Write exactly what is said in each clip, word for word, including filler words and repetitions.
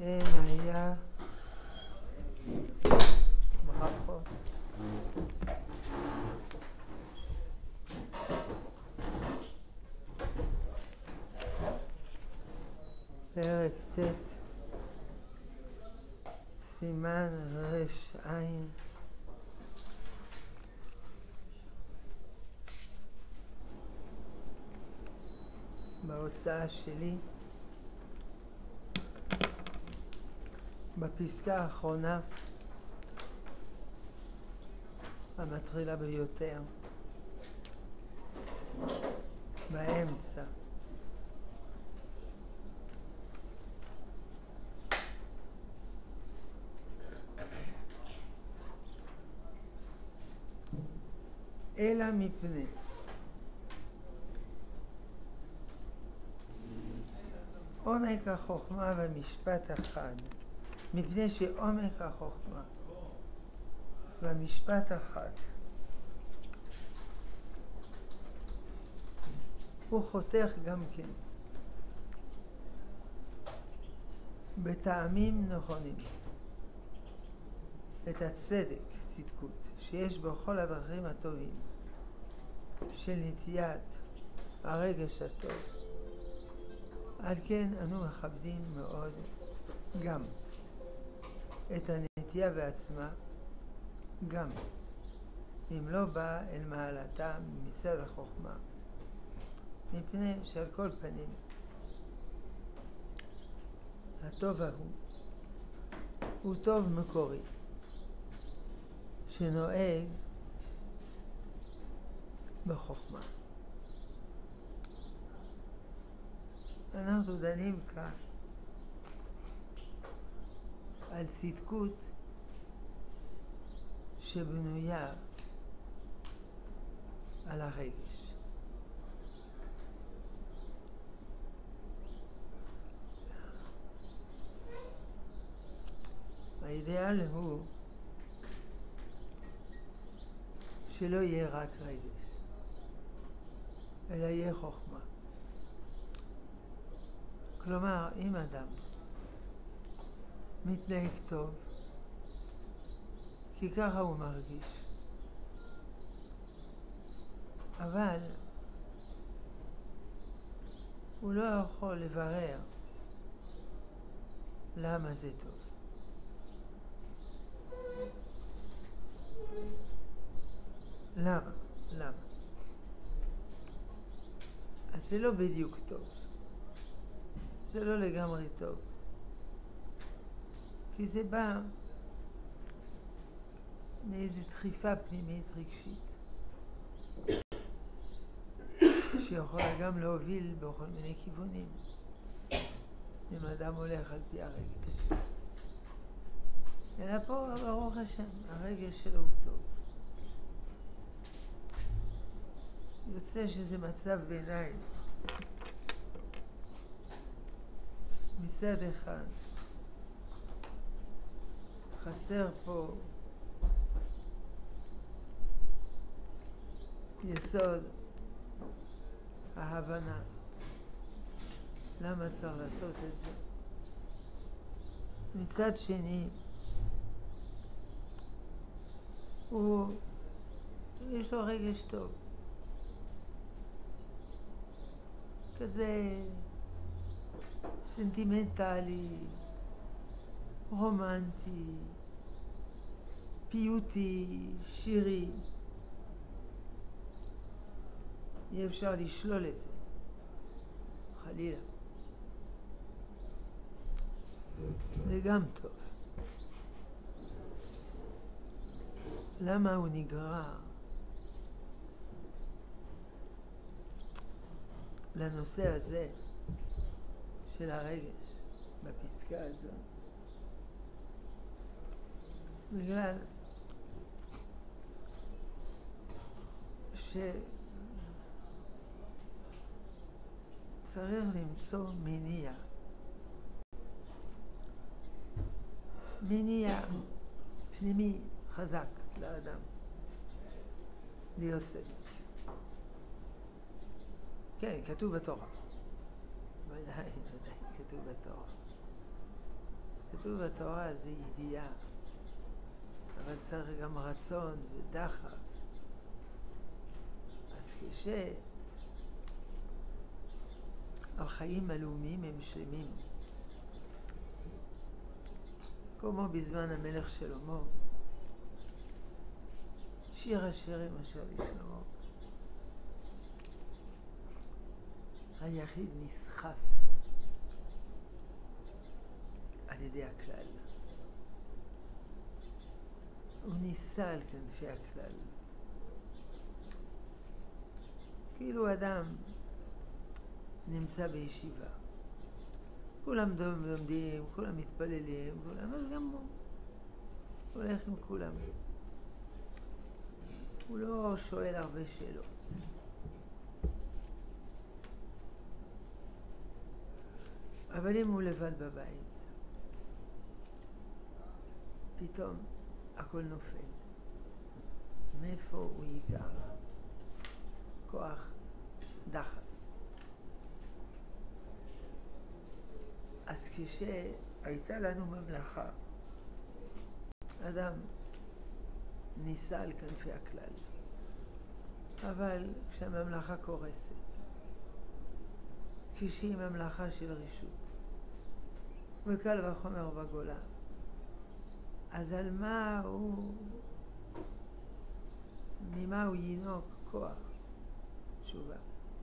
אין היה ברכות. פרק ט' סימן רש עין. בהוצאה שלי בפסקה האחרונה המטרילה ביותר, באמצע. אלא מפני עומק החוכמה והמשפט אחד, מפני שעומק החוכמה והמשפט אחד הוא חותך גם כן בטעמים נכונים את הצדק, צדקות, שיש בכל הדרכים הטובים של נטיית הרגש הטוב. על כן אנו מכבדים מאוד גם את הנטייה בעצמה, גם אם לא בא אל מעלתה מצד החוכמה, מפני שעל כל פנים הטוב ההוא הוא טוב מקורי שנוהג בחוכמה. אנחנו דנים כאן על צדקות שבנויה על הרגש. האידאל הוא שלא יהיה רק רגש, אלא יהיה חוכמה. כלומר, אם אדם מתנהג טוב, כי ככה הוא מרגיש, אבל הוא לא יכול לברר למה זה טוב. למה? למה? אז זה לא בדיוק טוב. זה לא לגמרי טוב. כי זה בא מאיזו דחיפה פנימית רגשית שיכולה גם להוביל בכל מיני כיוונים אם אדם הולך על פי הרגש. אלא פה ברוך השם הרגש שלו הוא טוב. יוצא שזה מצב ביניים. מצד אחד חסר פה יסוד ההבנה למה צריך לעשות את זה. מצד שני הוא יש לו רגש טוב כזה סנטימנטלי, רומנטי, פיוטי, שירי. אי אפשר לשלול את זה, חלילה. זה גם טוב. למה הוא נגרר לנושא הזה של הרגש בפסקה הזו? בגלל שצריך למצוא מניע, מניע פנימי חזק לאדם להיות צדיק. כן, כתוב בתורה. ודאי, ודאי, כתוב בתורה. כתוב בתורה זה ידיעה, אבל צריך גם רצון ודחף. אז כשהחיים הלאומיים הם שלמים, כמו בזמן המלך שלמה, שיר השירים אשר לשלמה, היחיד נסחף על ידי הכלל. הוא ניסה על כנפי הכלל. כאילו אדם נמצא בישיבה. כולם לומדים, כולם מתפללים, כולם, אז גם הוא הולך עם כולם. הוא לא שואל הרבה שאלות. אבל אם הוא לבד בבית, פתאום הכל נופל. מאיפה הוא ייקח כוח דחף? אז כשהייתה לנו ממלכה, אדם ניסה על כנפי הכלל, אבל כשהממלכה קורסת, כשהיא ממלכה של רשות, וקל וחומר בגולה, אז על מה הוא, ממה הוא ינוק כוח? תשובה.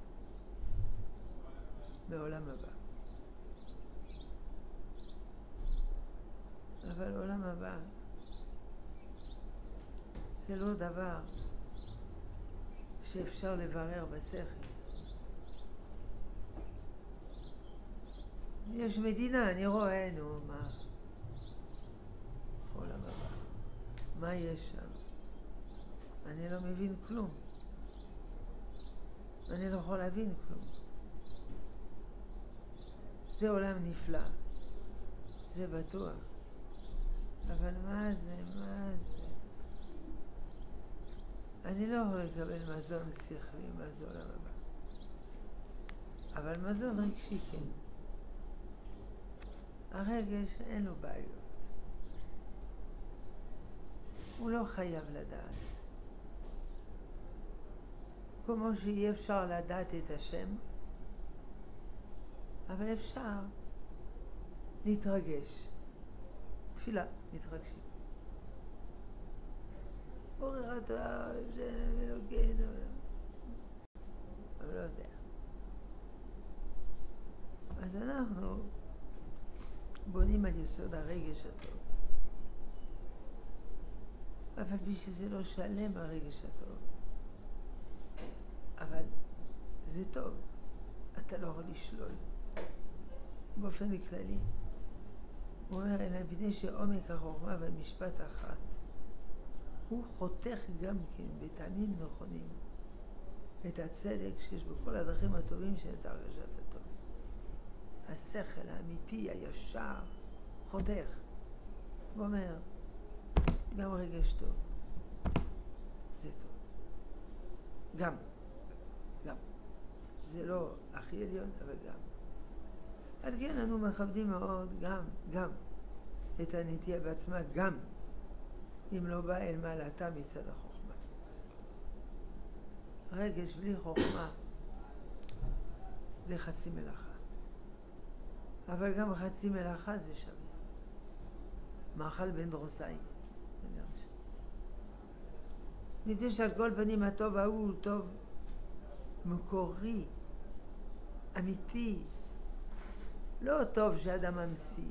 בעולם הבא. אבל עולם הבא זה לא דבר שאפשר לברר בשכל. יש מדינה, אני רואה, נו, מה? עולם הבא. מה יש שם? אני לא מבין כלום. אני לא יכול להבין כלום. זה עולם נפלא. זה בטוח. אבל מה זה? מה זה? אני לא יכול לקבל מזון שכלי, מה זה עולם הבא. אבל מזון רגשי כן. הרגש אין לו בעיות. הוא לא חייב לדעת. כמו שאי אפשר לדעת את השם, אבל אפשר להתרגש. תפילה, מתרגשים. בורא אתה, השם אלוקינו, אבל לא יודע. אז אנחנו בונים על יסוד הרגש הטוב. אבל בשביל זה לא שלם הרגש הטוב. אבל זה טוב. אתה לא יכול לשלול. באופן כללי. הוא אומר, אלא מפני שעומק החוכמה במשפט אחת, הוא חותך גם כן בטעמים נכונים את הצדק שיש בכל הדרכים הטובים של את הרגשת הטוב. השכל האמיתי, הישר, חותך. הוא אומר, גם רגש טוב. זה טוב. גם. גם. זה לא הכי עליון, אבל גם. על כן אנו מכבדים מאוד גם, גם, את הנטייה בעצמה, גם, אם לא בא אל מעלתה מצד החוכמה. רגש בלי חוכמה זה חצי מלאכה. אבל גם חצי מלאכה זה שווה. מאכל בן דרוסאי. מפני שעל כל פנים הטוב ההוא הוא טוב מקורי, אמיתי, לא טוב שאדם ממציא,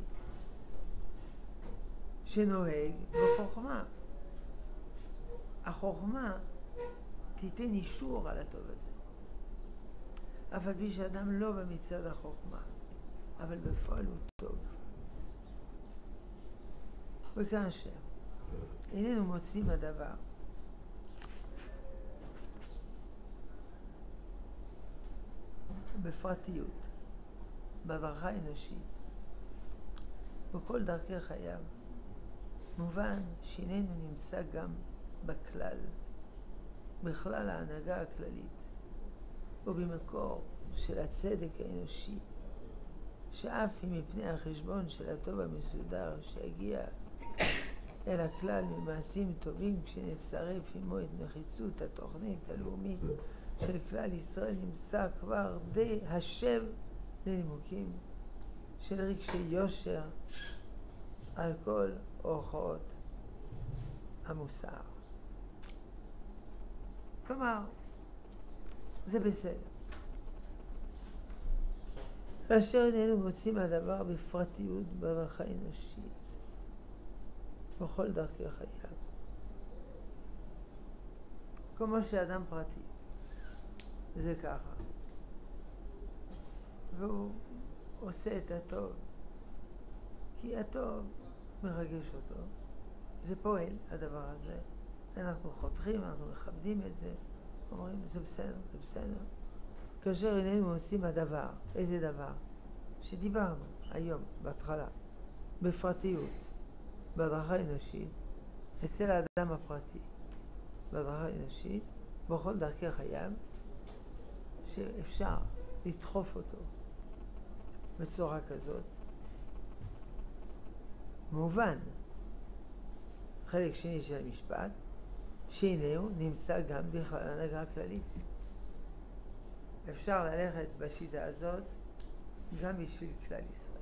שנוהג בחוכמה. החוכמה תיתן אישור על הטוב הזה. אבל בי שאדם לא במצד החוכמה, אבל בפועל הוא טוב. וכאשר איננו מוצאים הדבר, בפרטיות, בברכה האנושית, בכל דרכי חייו, מובן שאיננו נמצא גם בכלל, בכלל ההנהגה הכללית, ובמקור של הצדק האנושי, שאף אם מפני החשבון של הטוב המסודר שיגיע אל הכלל ממעשים טובים, כשנצרף עמו את נחיצות התוכנית הלאומית של כלל ישראל, נמצא כבר די השב לנימוקים של רגשי יושר על כל אורחות המוסר. כלומר, זה בסדר. כאשר איננו מוצאים הדבר בפרטיות בדרכה אנושית, בכל דרכי חייו. כמו שאדם פרטי, זה ככה. והוא עושה את הטוב, כי הטוב מרגש אותו. זה פועל, הדבר הזה. אנחנו חותכים, אנחנו מכבדים את זה, אומרים, זה בסדר, זה בסדר. כאשר איננו מוצאים הדבר, איזה דבר? שדיברנו היום, בהתחלה, בפרטיות, בהדרכה אנושית, אצל האדם הפרטי, בהדרכה אנושית, בכל דרכי חייו, שאפשר לדחוף אותו בצורה כזאת. מובן, חלק שני של המשפט, שהנהו נמצא גם בכלל הנהגה הכללית. אפשר ללכת בשיטה הזאת גם בשביל כלל ישראל.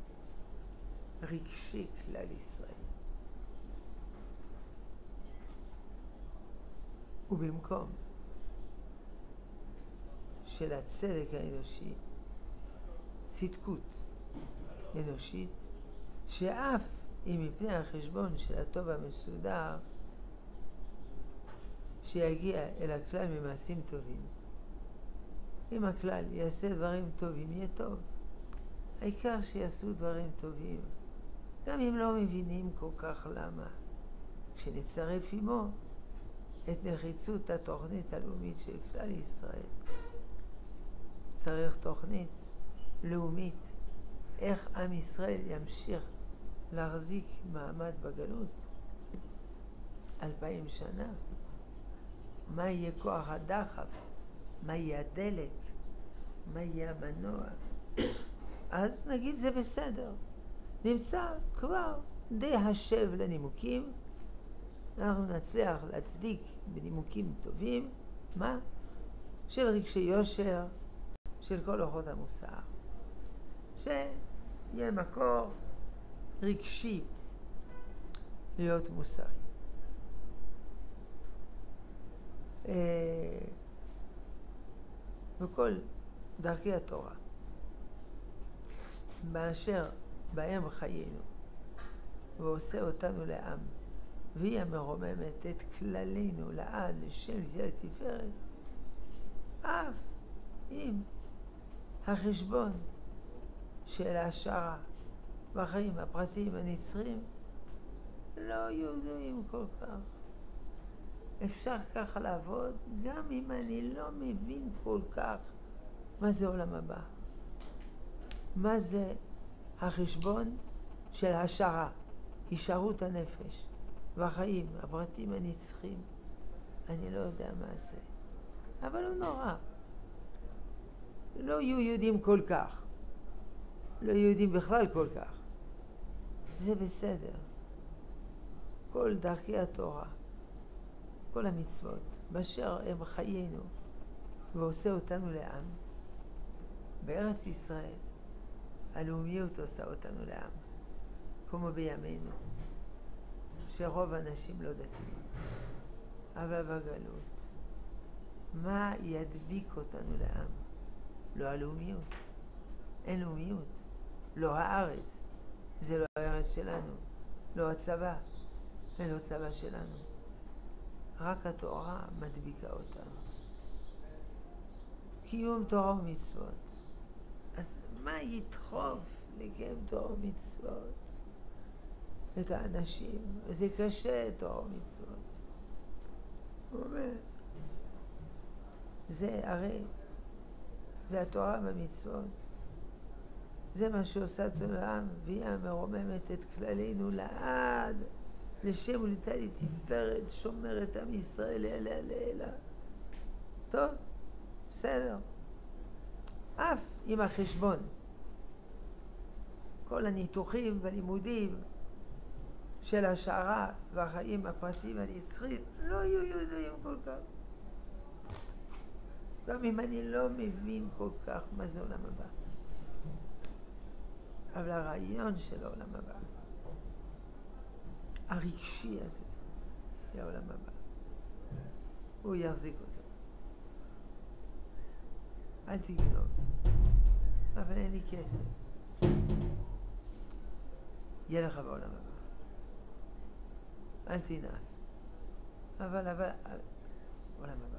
רגשי כלל ישראל. ובמקום של הצדק האנושי, צדקות אנושית, שאף אם מפני החשבון של הטוב המסודר שיגיע אל הכלל ממעשים טובים. אם הכלל יעשה דברים טובים, יהיה טוב. העיקר שיעשו דברים טובים, גם אם לא מבינים כל כך למה. כשנצרף עמו את נחיצות התוכנית הלאומית של כלל ישראל, צריך תוכנית לאומית, איך עם ישראל ימשיך להחזיק מעמד בגלות אלפיים שנה. מה יהיה כוח הדחף? מה יהיה הדלק? מה יהיה המנוע? אז נגיד זה בסדר. נמצא כבר די השב לנימוקים. אנחנו נצליח להצדיק בנימוקים טובים, מה? של רגשי יושר, של כל אורחות המוסר. שיהיה מקור רגשי להיות מוסרי. בכל דרכי התורה, באשר בהם חיינו, ועושה אותנו לעם, והיא המרוממת את כללינו לעד לשם זה תפארת, אף אם החשבון של ההשערה בחיים הפרטיים הנצרים לא יהודיים כל כך. אפשר ככה לעבוד גם אם אני לא מבין כל כך מה זה עולם הבא, מה זה החשבון של השערה, הישארות הנפש והחיים הפרטיים הנצחים. אני לא יודע מה זה, אבל הוא נורא. לא יהיו יהודים כל כך, לא יהודים בכלל כל כך, זה בסדר. כל דרכי התורה, כל המצוות, באשר הם חיינו ועושה אותנו לעם. בארץ ישראל הלאומיות עושה אותנו לעם, כמו בימינו, שרוב האנשים לא דתיים. אבל בגלות, מה ידביק אותנו לעם? לא הלאומיות, אין לאומיות, לא הארץ, זה לא הארץ שלנו, לא הצבא, אין לא צבא שלנו. רק התורה מדביקה אותנו. קיום תורה ומצוות. אז מה ידחוף לקיים תורה ומצוות? את האנשים, וזה קשה תורה ומצוות. הוא אומר, זה הרי, והתורה והמצוות, זה מה שעושה אותנו לעם, והיא המרוממת את כללינו לעד, לשם ולתלי תפארת, שומרת עם ישראל אלה אלה. טוב, בסדר. אף עם החשבון כל הניתוחים והלימודים של השערה והחיים הפרטיים הנצחיים לא יהיו ידועים כל כך. גם אם אני לא מבין כל כך מה זה עולם הבא. אבל הרעיון של העולם הבא, הרגשי הזה, לעולם הבא, הוא יחזיק אותו. אל תגנוב, אבל אין לי כסף. יהיה לך בעולם הבא. אל תנאף. אבל, אבל, עולם הבא.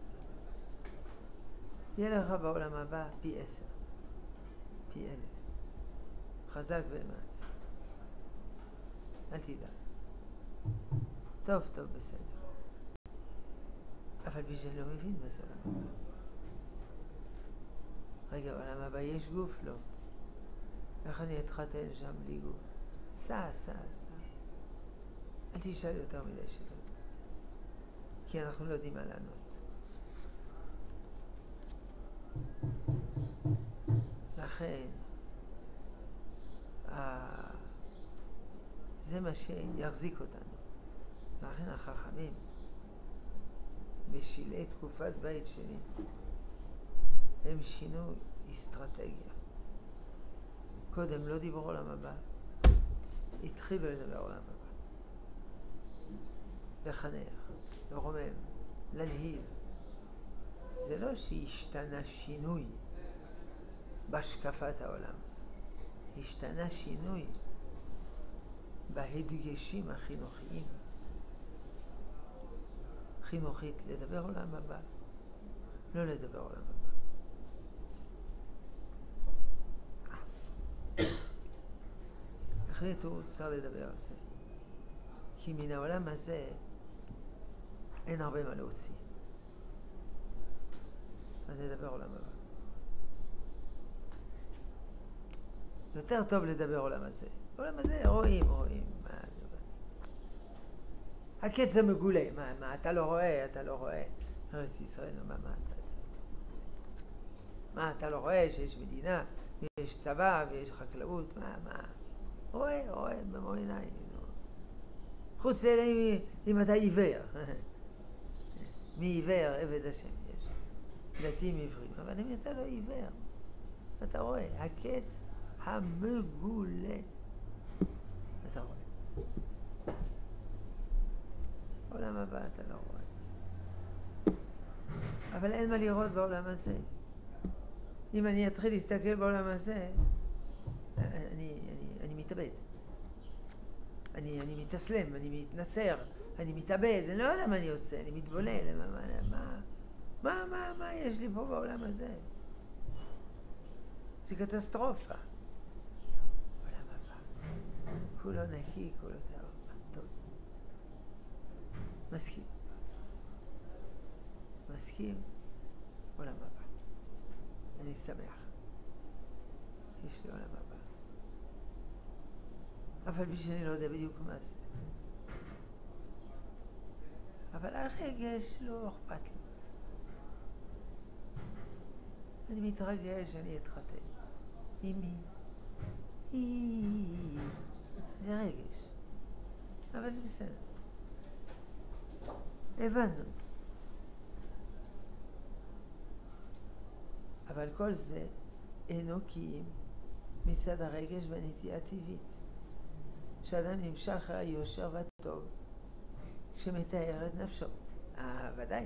יהיה לך בעולם הבא פי עשר, פי אלף. חזק ואמץ. אל תדע. טוב, טוב, בסדר. אבל בשביל לא מבין מה זה עולם הבא. רגע, בעולם הבא יש גוף? לא. איך אני אתחתן שם בלי גוף? סע, סע, סע. אל תשאל יותר מדי שאלות. כי אנחנו לא יודעים מה לענות. לכן, זה מה שיחזיק אותנו. לכן החכמים, בשלהי תקופת בית שני, הם שינו אסטרטגיה. קודם לא דיברו עולם הבא, התחילו לדבר עולם הבא. לחנך, לרומם, להנהיל. זה לא שהשתנה שינוי בהשקפת העולם. השתנה שינוי בהדגשים החינוכיים. חינוכית, לדבר עולם הבא, לא לדבר עולם הבא. החליטו, צריך לדבר על זה. כי מן העולם הזה אין הרבה מה להוציא. אז נדבר עולם הבא. יותר טוב לדבר עולם הזה. עולם הזה רואים, רואים. מה זה בזה? הקץ המגולה. מה, מה, אתה לא רואה, אתה לא רואה. ארץ ישראל, מה, מה אתה? מה, אתה לא רואה שיש מדינה, ויש צבא, ויש חקלאות? מה, מה? רואה, רואה, במו עיניים. חוץ לאלה אם אתה עיוור. מי עיוור? עבד השם יש. דתיים עיוורים. אבל אם אתה לא עיוור, אתה רואה, הקץ המגולה. אתה רואה. עולם הבא אתה לא רואה. אבל אין מה לראות בעולם הזה. אם אני אתחיל להסתכל בעולם הזה, אני, אני, אני מתאבד. אני, אני מתאסלם, אני מתנצר, אני מתאבד, אני לא יודע מה אני עושה, אני מתבולל, מה, מה, מה, מה, מה, מה יש לי פה בעולם הזה? זה קטסטרופה. עולם הבא. כולו נקי, כולו טהור. טוב. מסכים. מסכים. עולם הבא. אני שמח. יש לי עולם הבא. אבל בשביל אני לא יודע בדיוק מה זה. אבל הרגש לא אכפת לי. אני מתרגש, אני אתחתן. עם מי? זה רגש. אבל זה בסדר. הבנו. אבל כל זה אינו קיים מצד הרגש והנטייה הטבעית. שאדם נמשך אחרי היושר והטוב שמתאר את נפשו. אה, ודאי.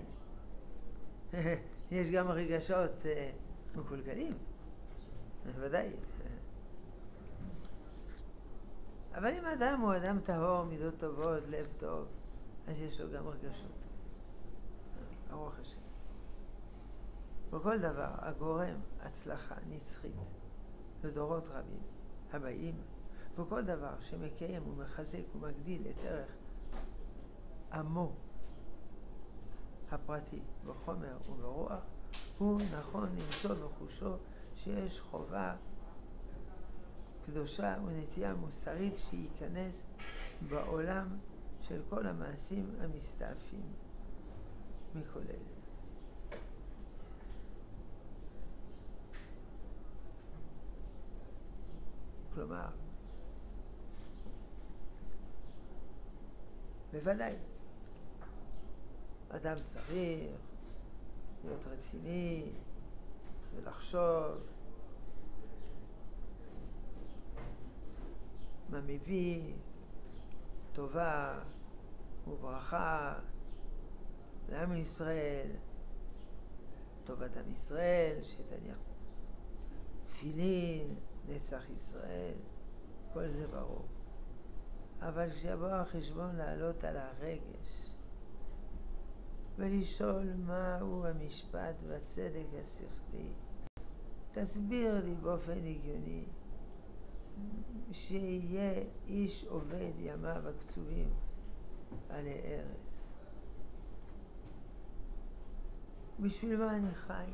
יש גם רגשות אה, מקולקלים. ודאי. אבל אם אדם הוא אדם טהור, מידות טובות, לב טוב, אז יש לו גם רגשות. ברוך השם. בכל דבר, הגורם הצלחה נצחית לדורות רבים הבאים, וכל דבר שמקיים ומחזק ומגדיל את ערך עמו הפרטי בחומר וברוח, הוא נכון למצוא בחושו שיש חובה קדושה ונטייה מוסרית שייכנס בעולם של כל המעשים המסתעפים מכל אלה. כלומר, בוודאי, אדם צריך להיות רציני ולחשוב מה מביא טובה וברכה לעם ישראל, טובת עם ישראל, שתניח תפילין, נצח ישראל, כל זה ברור. אבל כשיבוא החשבון לעלות על הרגש ולשאול מהו המשפט והצדק השכלי, תסביר לי באופן הגיוני שיהיה איש עובד ימיו הקצובים עלי ארץ. בשביל מה אני חי?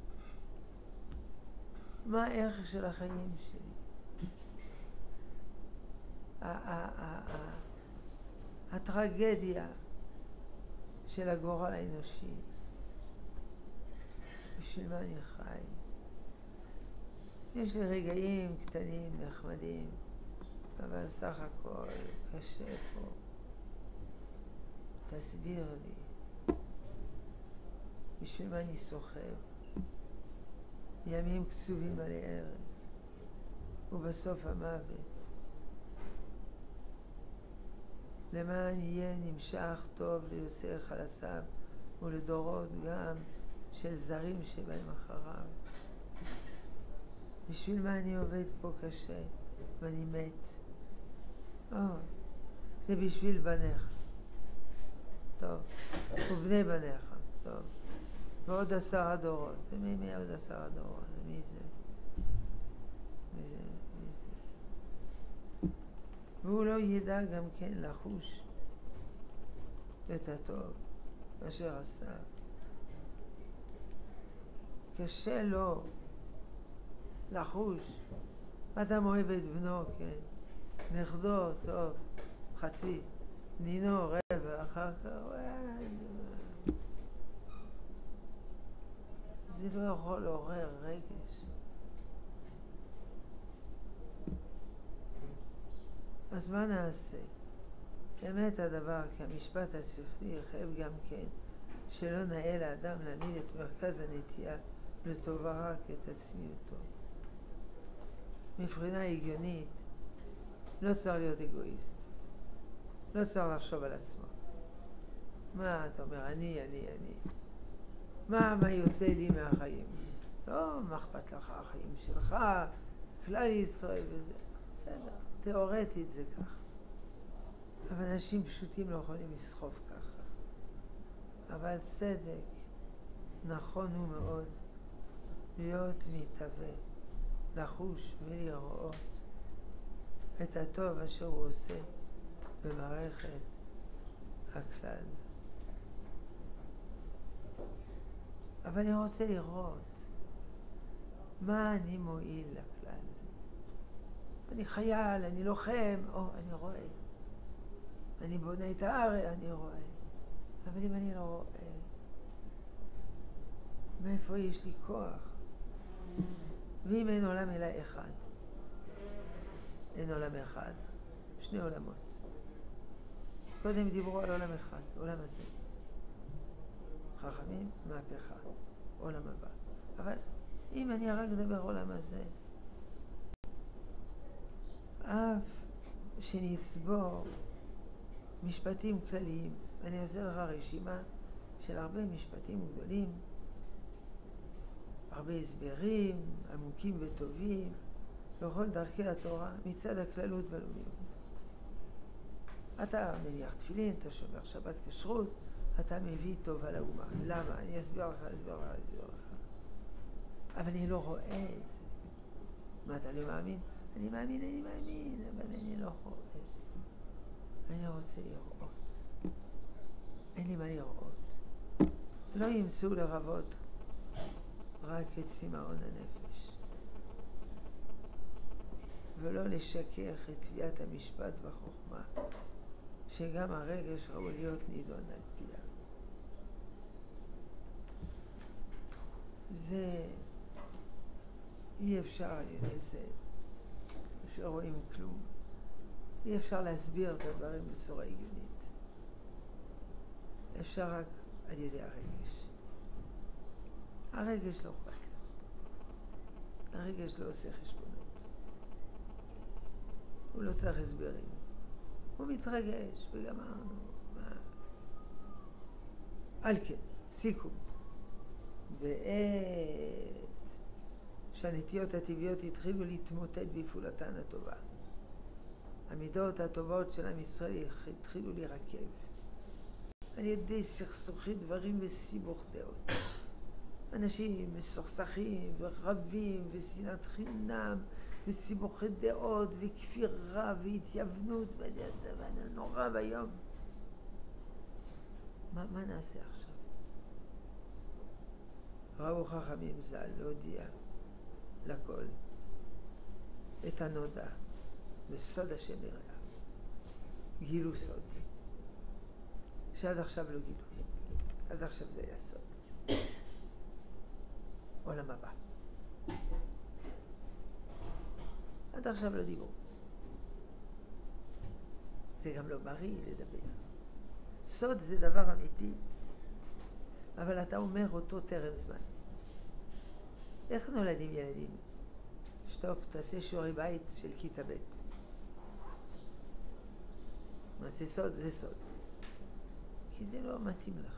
מה הערך של החיים שלי? הטרגדיה של הגורל האנושי, בשביל מה אני חי? יש לי רגעים קטנים נחמדים, אבל סך הכל קשה פה. תסביר לי בשביל מה אני סוחב ימים קצובים עלי ארץ ובסוף המוות, למען יהיה נמשך טוב ליוצאי חלציו ולדורות גם של זרים שבאים אחריו. בשביל מה אני עובד פה קשה ואני מת? או, זה בשביל בניך, טוב, ובני בניך, טוב, ועוד עשרה דורות. זה מי מי עוד עשרה דורות? זה מי זה? מי זה? מי זה? והוא לא ידע גם כן לחוש את הטוב אשר עשה. קשה לו לחוש. אדם אוהב את בנו, כן, נכדו, טוב, חצי, נינו, רבע, אחר כך, זה לא יכול לעורר רגש. אז מה נעשה? באמת הדבר, כי המשפט השכלי יחייב גם כן שלא נאה לאדם להעמיד את מרכז הנטייה לטובה רק את עצמיותו. מבחינה הגיונית לא צריך להיות אגואיסט, לא צריך לחשוב על עצמו. מה אתה אומר? אני, אני, אני. מה, מה יוצא לי מהחיים? לא, מה אכפת לך החיים שלך, כלל ישראל וזה. בסדר, תיאורטית זה ככה. אבל אנשים פשוטים לא יכולים לסחוב ככה. אבל צדק נכון הוא מאוד להיות מתהווה, לחוש ולראות את הטוב אשר הוא עושה במערכת הכלל. אבל אני רוצה לראות מה אני מועיל לכלל. אני חייל, אני לוחם, או, אני רואה. אני בונה את הארץ, אני רואה. אבל אם אני לא רואה, מאיפה יש לי כוח? ואם אין עולם אלא אחד, אין עולם אחד, שני עולמות. קודם דיברו על עולם אחד, עולם הזה. חכמים, מהפכה, עולם הבא. אבל אם אני רק מדבר עולם הזה, אף שנצבור משפטים כלליים, אני אעשה לך רשימה של הרבה משפטים גדולים, הרבה הסברים עמוקים וטובים בכל דרכי התורה מצד הכללות והלאומיות. אתה מניח תפילין, אתה שומר שבת כשרות, אתה מביא טובה לאומה. למה? אני אסביר לך, אסביר לך, אסביר לך. אבל אני לא רואה את זה. מה, אתה לא מאמין? אני מאמין, אני מאמין, אבל אני לא רואה. אני רוצה לראות. אין לי מה לראות. לא ימצאו לרבות רק את צמאון הנפש. ולא לשכך את תביעת המשפט והחוכמה, שגם הרגש ראוי להיות נידון על פיה. זה אי אפשר על ידי זה שרואים כלום. אי אפשר להסביר את הדברים בצורה הגיונית. אפשר רק על ידי הרגש. הרגש לא אכפת לו. הרגש לא עושה חשבונות. הוא לא צריך הסברים. הוא מתרגש וגמרנו. על כן, סיכום. בעת שהנטיות הטבעיות התחילו להתמוטט בפעולתן הטובה, המידות הטובות של עם ישראל התחילו להירקב על ידי סכסוכי דברים וסיבוך דעות. אנשים מסוכסכים ורבים ושנאת חינם וסיבוכי דעות וכפירה והתייוונות נורא ביום. מה, מה נעשה עכשיו? ראו חכמים ז"ל להודיע לכל את הנודע בסוד השם יראה. גילו סוד שעד עכשיו לא גילו. עד עכשיו זה היה סוד. עולם הבא. עד עכשיו לא דיברו. זה גם לא בריא לדבר. סוד זה דבר אמיתי, אבל אתה אומר אותו טרם זמן. איך נולדים ילדים? שטוף, תעשה שיעורי בית של כיתה ב'. מה זה סוד? זה סוד. כי זה לא מתאים לך.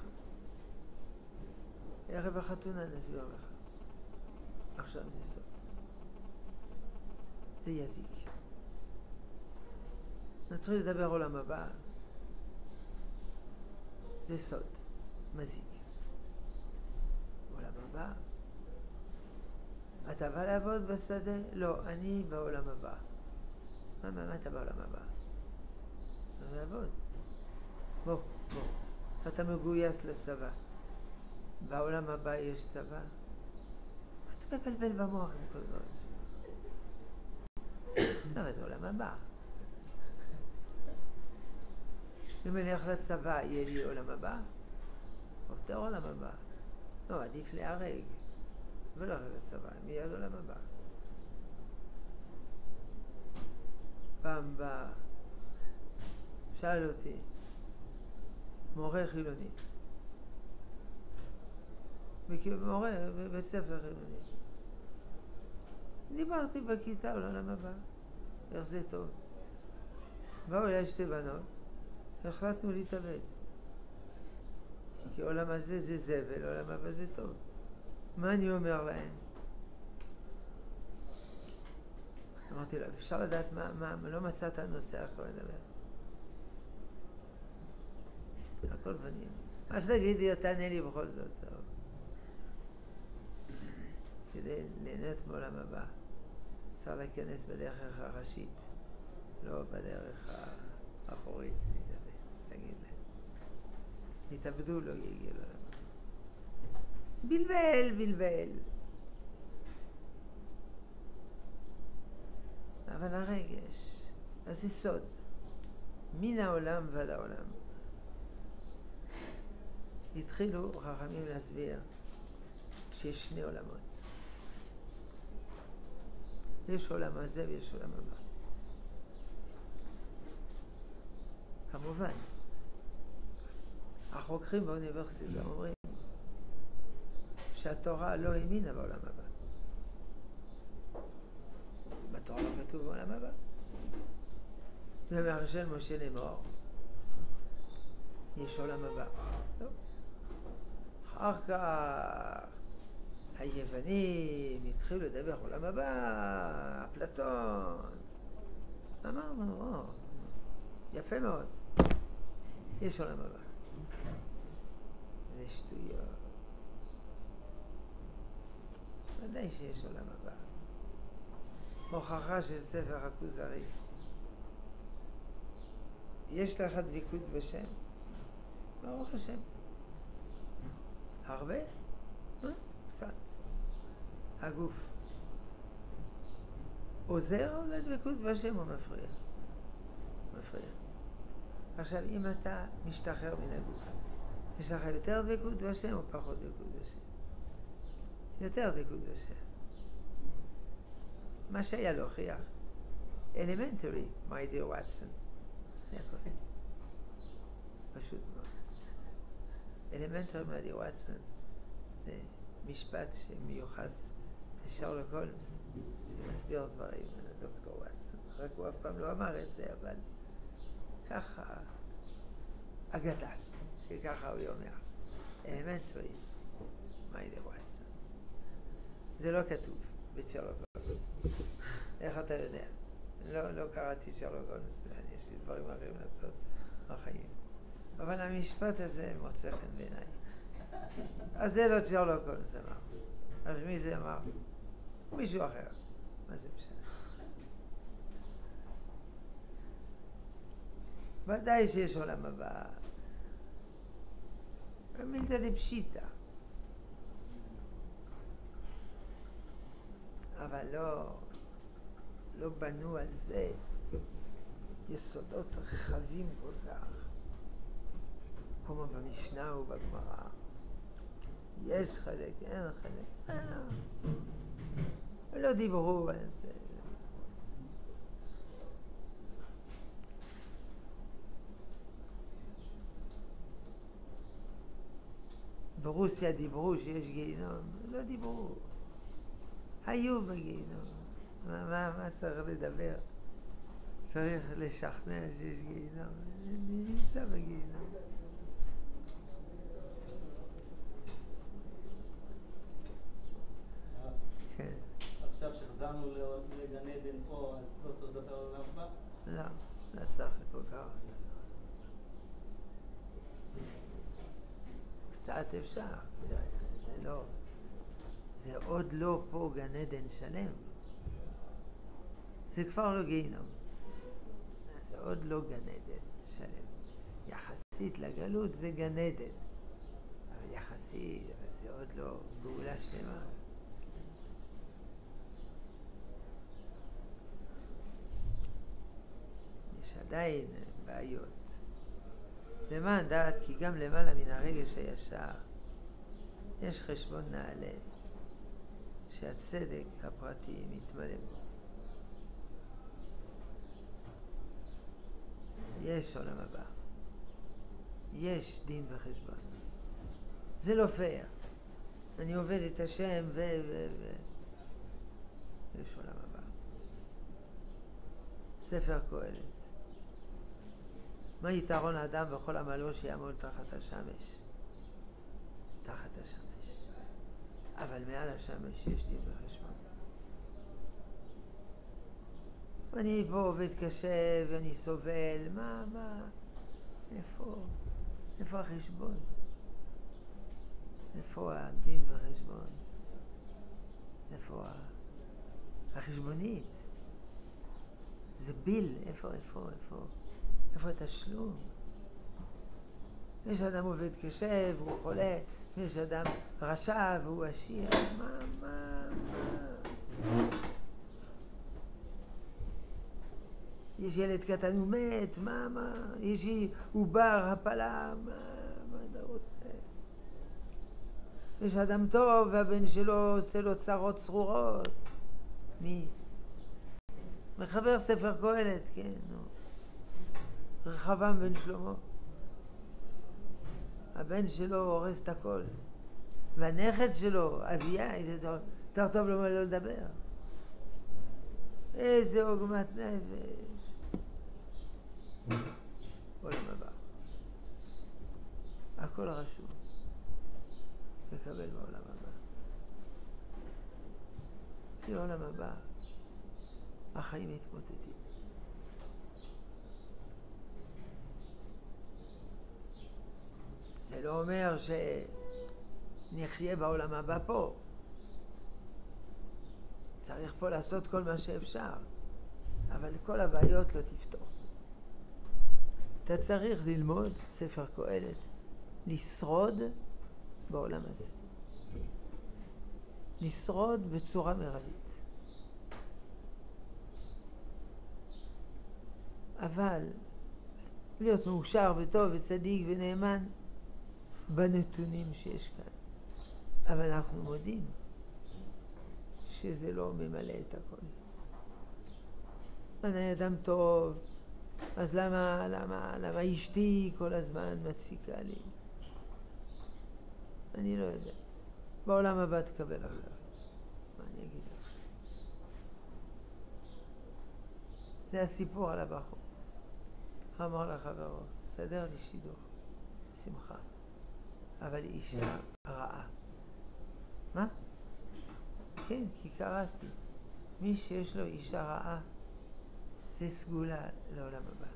ערב החתונה נסביר לך. עכשיו זה סוד. זה יזיק. נתחיל לדבר עולם הבא. זה סוד. מזיק. עולם הבא. אתה בא לעבוד בשדה? לא, אני בעולם הבא. מה, מה, מה אתה בעולם הבא? אתה לעבוד. בוא, בוא. אתה מגויס לצבא. בעולם הבא יש צבא. אתה מבלבל במוח עם כל דבר. לא, זה עולם הבא. אם אני הולך לצבא, יהיה לי עולם הבא? יותר עולם הבא. לא, עדיף להרג. ולא הולך לצבא, מיד עולם הבא. פעם בא, שאל אותי, מורה חילוני. מורה בבית ספר חילוני. דיברתי בכיתה על עולם הבא. איך זה טוב. באו אליי שתי בנות, החלטנו להתאבד. כי עולם הזה זה זבל, עולם הבא זה טוב. מה אני אומר להם? אמרתי לו, אפשר לדעת מה, מה, לא מצאת הנושא אחר לדבר. הכל פנים. מה שתגידי, תענה לי בכל זאת. טוב. כדי ליהנות מעולם הבא, צריך להיכנס בדרך הראשית, לא בדרך האחורית. תגיד להם. תתאבדו, לא יגיע לעולם הבא. בלבל, בלבל. אבל הרגש, אז זה סוד. מן העולם ועד העולם. התחילו חכמים להסביר שיש שני עולמות. יש עולם הזה ויש עולם הבא. כמובן, החוקרים באוניברסיטה אומרים שהתורה לא האמינה בעולם הבא. בתורה לא כתוב בעולם הבא. ומהר של משה לאמור, יש עולם הבא. לא. אחר כך היוונים התחילו לדבר עולם הבא, אפלטון. אמרנו, או, יפה מאוד. יש עולם הבא. זה שטויות. ודאי שיש עולם הבא. הוכחה של ספר הכוזרי. יש לך דבקות בשם? ברוך השם. הרבה? אה? קצת. הגוף. עוזר לדבקות בשם או מפריע? מפריע. עכשיו, אם אתה משתחרר מן הגוף, יש לך יותר דבקות בשם או פחות דבקות בשם? יותר דבקות בשם. מה שהיה להוכיח elementary, my dear Watson. זה הכל. פשוט מאוד. elementary, my dear Watson, זה משפט שמיוחס לשרלוק הולמס, שמסביר דברים לדוקטור וואטסון. רק הוא אף פעם לא אמר את זה, אבל ככה אגדה, שככה הוא אומר. elementary, my dear Watson. זה לא כתוב בשרלוק הולמס. איך אתה יודע? לא, לא קראתי שרלוק הולמס, יש לי דברים אחרים לעשות בחיים. אבל המשפט הזה מוצא חן בעיניי. אז זה לא שרלוק הולמס אמר. אז מי זה אמר? מישהו אחר. מה זה משנה? ודאי שיש עולם הבא. מילתא דפשיטא. אבל לא, לא בנו על זה יסודות רחבים כל כך, כמו במשנה ובגמרא. יש חלק, אין חלק. לא דיברו על זה. ברוסיה דיברו שיש גיהינום, לא דיברו. היו בגיהינום. מה, מה, מה צריך לדבר? צריך לשכנע שיש גיהינום. נמצא בגיהינום. כן. עכשיו שחזרנו לגן עדן פה, אז לא צריך לדבר על העולם הבא? לא, לא צריך כל כך. קצת אפשר, זה, זה לא, זה עוד לא פה גן עדן שלם. זה כבר לא גיהינום. זה עוד לא גן עדן שלם. יחסית לגלות זה גן עדן. אבל יחסית, אבל זה עוד לא גאולה שלמה. יש עדיין בעיות. למען דעת כי גם למעלה מן הרגש הישר יש חשבון נעלה שהצדק הפרטי מתמלא בו. יש עולם הבא, יש דין וחשבון. זה לא פייר. אני עובד את השם ו... ו... ו... יש עולם הבא. ספר קהלת. מה יתרון האדם בכל עמלו שיעמוד תחת השמש? תחת השמש. אבל מעל השמש יש דין וחשבון. אני פה עובד קשה ואני סובל, מה, מה, איפה, איפה החשבון? איפה הדין וחשבון? איפה החשבונית? זה ביל, איפה, איפה, איפה? איפה התשלום? יש אדם עובד קשה והוא חולה, יש אדם רשע והוא עשיר, מה, מה, מה? יש ילד קטן הוא מת, מה, מה? יש עובר הפלה, מה, מה אתה רוצה? יש אדם טוב והבן שלו עושה לו צרות צרורות. מי? מחבר ספר קהלת, כן, נו. רחבעם בן שלמה. הבן שלו הורס את הכל. והנכד שלו, אביה, איזה יותר טוב לו מה לא לדבר. איזה עוגמת נפש. עולם הבא. הכל רשום. תקבל בעולם הבא. כי עולם הבא, החיים מתמוטטים. זה לא אומר שנחיה בעולם הבא פה. צריך פה לעשות כל מה שאפשר, אבל כל הבעיות לא תפתור. אתה צריך ללמוד ספר קהלת, לשרוד בעולם הזה. לשרוד בצורה מרבית. אבל להיות מאושר וטוב וצדיק ונאמן בנתונים שיש כאן. אבל אנחנו מודים שזה לא ממלא את הכל. אני אדם טוב, אז למה, למה, למה אשתי כל הזמן מציקה לי? אני לא יודע. בעולם הבא תקבל אחר. מה אני אגיד לך? זה הסיפור על הבחור. אמר לחברו, סדר לי שידור, שמחה, אבל אישה רעה. מה? כן, כי קראתי. מי שיש לו אישה רעה, זה סגולה לעולם הבא.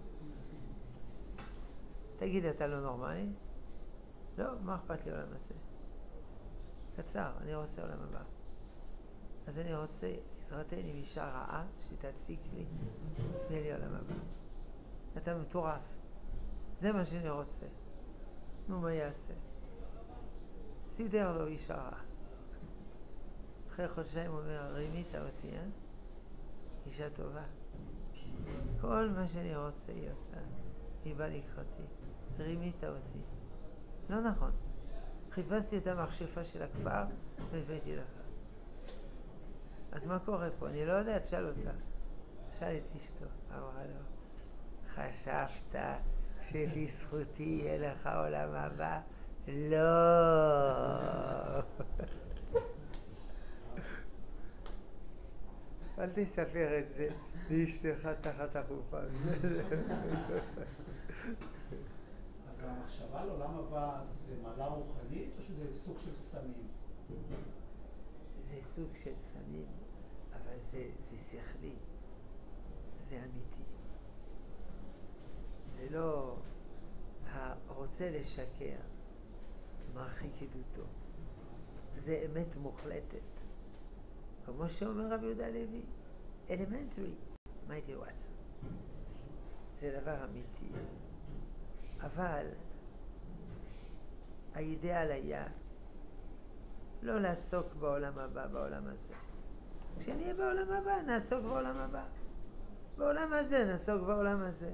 תגיד, אתה לא נורמלי? לא, מה אכפת לי עולם הזה? קצר, אני רוצה עולם הבא. אז אני רוצה להתחתן עם אישה רעה שתציק לי, תהיה לי עולם הבא. אתה מטורף. זה מה שאני רוצה. נו, מה יעשה? סידר לו אישה רעה. אחרי חודשיים הוא אומר, רימית אותי, אה? אישה טובה. כל מה שאני רוצה היא עושה. היא באה לקראתי. רימית אותי. לא נכון. חיפשתי את המכשפה של הכפר והבאתי לך. אז מה קורה פה? אני לא יודע, תשאל אותה. שאל את אשתו. אמרה לו, חשבת שבזכותי יהיה לך עולם הבא? לא. אל תספר את זה לאשתך תחת החופה. אז המחשבה לעולם הבא זה מעלה רוחנית או שזה סוג של סמים? זה סוג של סמים, אבל זה, זה שכלי, זה אמיתי. זה לא הרוצה לשקר, מרחיק עדותו. זה אמת מוחלטת. כמו שאומר רבי יהודה הלוי, elementary, מייקל וואטסון. זה דבר אמיתי. אבל האידאל היה לא לעסוק בעולם הבא, בעולם הזה. כשנהיה בעולם הבא, נעסוק בעולם הבא. בעולם הזה, נעסוק בעולם הזה.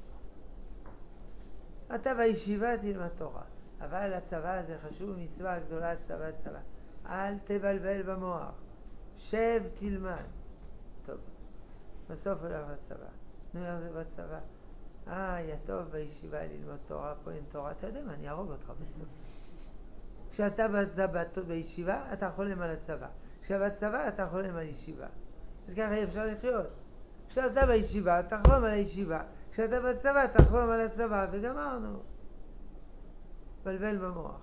אתה בישיבה תלמד תורה, אבל הצבא זה חשוב, מצווה גדולה, צבא צבא. אל תבלבל במוח. שב תלמד. טוב, בסוף הולך לצבא. נו, איך זה בצבא? אה, היה טוב בישיבה ללמוד תורה, פה אין תורה. אתה יודע מה, אני ארוג אותך בסוף. כשאתה בישיבה, אתה חולם על הצבא. כשבצבא, אתה חולם על ישיבה. אז ככה אי אפשר לחיות. כשאתה בישיבה, אתה חולם על הישיבה. כשאתה בצבא, אתה חולם על הצבא, וגמרנו. בלבל במוח.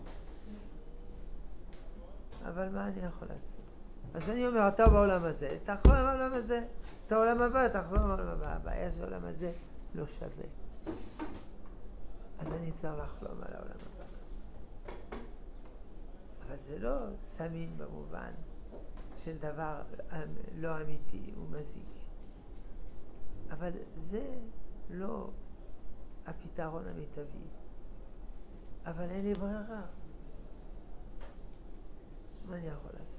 אבל מה אני יכול לעשות? אז אני אומר, אתה בעולם הזה, אתה חולם על העולם הזה. אתה עולם הבא, אתה חולם על העולם הבא. הבעיה של העולם הזה לא שווה. אז אני צריך לחלום על העולם הבא. אבל זה לא סמין במובן של דבר לא אמיתי ומזיק. אבל זה לא הפתרון המיטבי. אבל אין לי ברירה. מה אני יכול לעשות?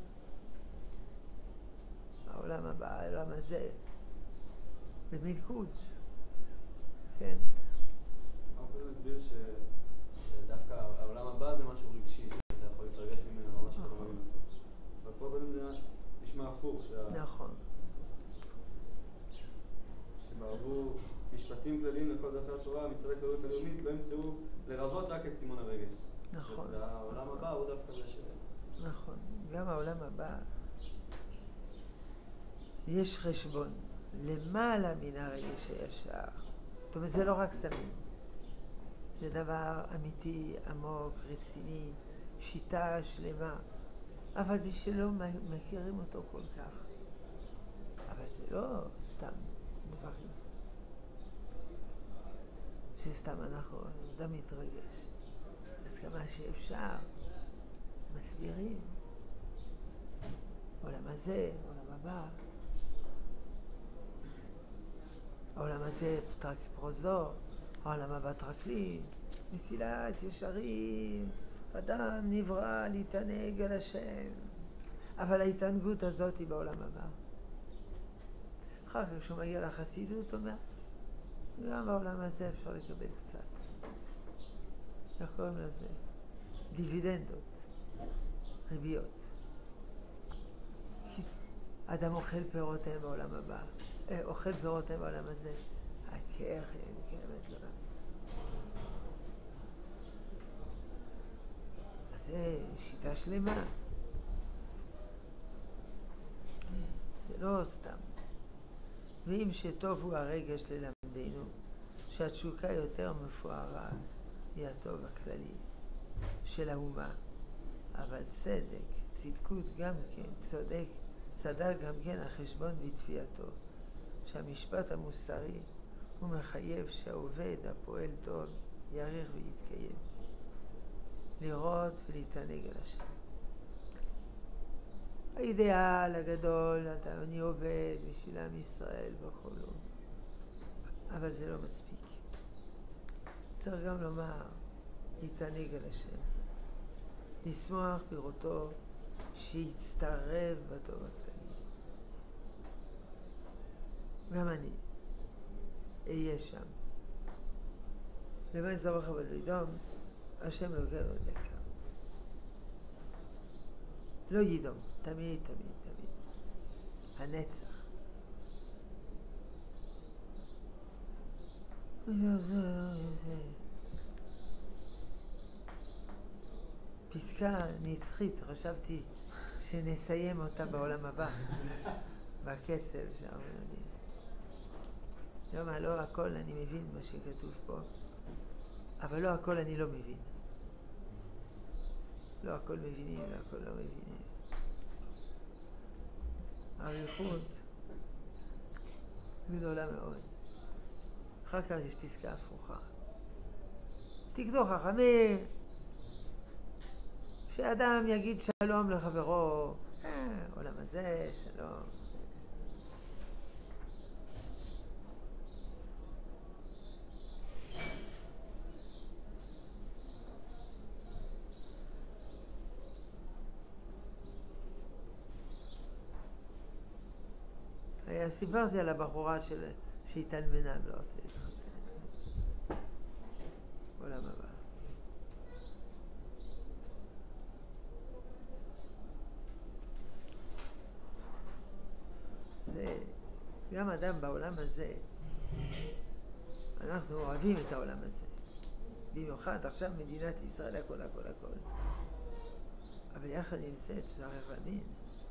העולם הבא, העולם הזה, במלכוד. כן. אנחנו יכולים להסביר שדווקא העולם הבא זה משהו רגשי, שאתה יכול להתרגש ממנו, ממש לא רואים אותו. אבל פה בעצם זה נשמע הפוך. נכון. שבעבור משפטים כלליים לכל דרכי התורה, מצווי כלליות הלאומית, לא ימצאו לרבות רק את סימון הרגש. נכון. והעולם הבא הוא דווקא זה ש... נכון. גם העולם הבא יש חשבון למעלה מן הרגש הישר. זאת אומרת, זה לא רק סמים. זה דבר אמיתי, עמוק, רציני, שיטה שלמה. אבל בשלא מכירים אותו כל כך. אבל זה לא סתם דברים. שסתם אנחנו, אדם מתרגש. אז כמה שאפשר, מסבירים. עולם הזה, עולם הבא. העולם הזה טרק פרוזדור, העולם הבא טרקלין, מסילת ישרים, אדם נברא להתענג על השם. אבל ההתענגות הזאת היא בעולם הבא. אחר כך כשהוא מגיע לחסידות, הוא אומר, גם בעולם הזה אפשר לקבל קצת. איך קוראים לזה? דיבידנדות, ריביות. אדם אוכל פירותיהם בעולם הבא. אה, אוכל פירות בעולם הזה. הכיח, באמת לא. אז זה שיטה שלמה. זה לא סתם. ואם שטוב הוא הרגש ללמדנו, שהתשוקה יותר מפוארה היא הטוב הכללי של האומה. אבל צדק, צדקות גם כן, צודק, צדק גם כן החשבון בתפייתו, שהמשפט המוסרי הוא מחייב שהעובד הפועל טוב יאריך ויתקיים, לראות ולהתענג על השם. האידאל הגדול, אני עובד בשביל עם ישראל וכולו, אבל זה לא מספיק. צריך גם לומר, להתענג על השם, לשמוח בראותו שיצטרף בטוב הכללי. גם אני אהיה שם. למען זרח אבל לידום, השם לא גר עוד יקר. לא יידום, תמיד, תמיד, תמיד. הנצח. זה, זה, זה. פסקה נצחית, חשבתי שנסיים אותה בעולם הבא, בקצב שאומר לי. למה לא הכל אני מבין מה שכתוב פה, אבל לא הכל אני לא מבין. לא הכל מבינים, לא הכל לא מבינים. האריכות גדולה מאוד. אחר כך יש פסקה הפוכה. תקדו חכמים, שאדם יגיד שלום לחברו, אה, עולם הזה, שלום. סיפרתי על הבחורה של שהתאלמנה, לא עושה את זה. עולם הבא. זה גם אדם בעולם הזה, אנחנו אוהבים את העולם הזה. במיוחד עכשיו מדינת ישראל, הכל הכל הכל. אבל יחד עם זה צריך להאמין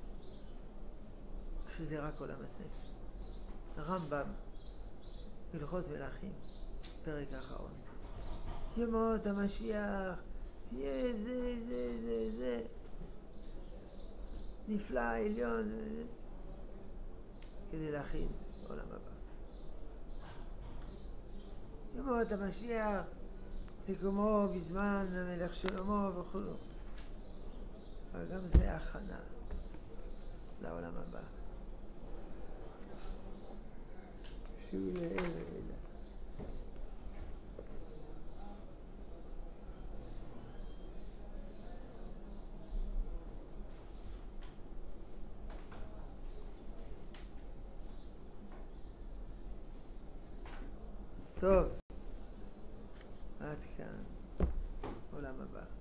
שזה רק עולם הזה. הרמב"ם, הלכות מלכים, פרק האחרון. ימות המשיח, יהיה זה, זה, זה, זה. נפלא, עליון, כדי להכין עולם הבא. ימות המשיח, זה כמו בזמן המלך שלמה וכו'. אבל גם זה הכנה לעולם הבא. שהוא לאלה אלה. טוב, עד כאן עולם הבא.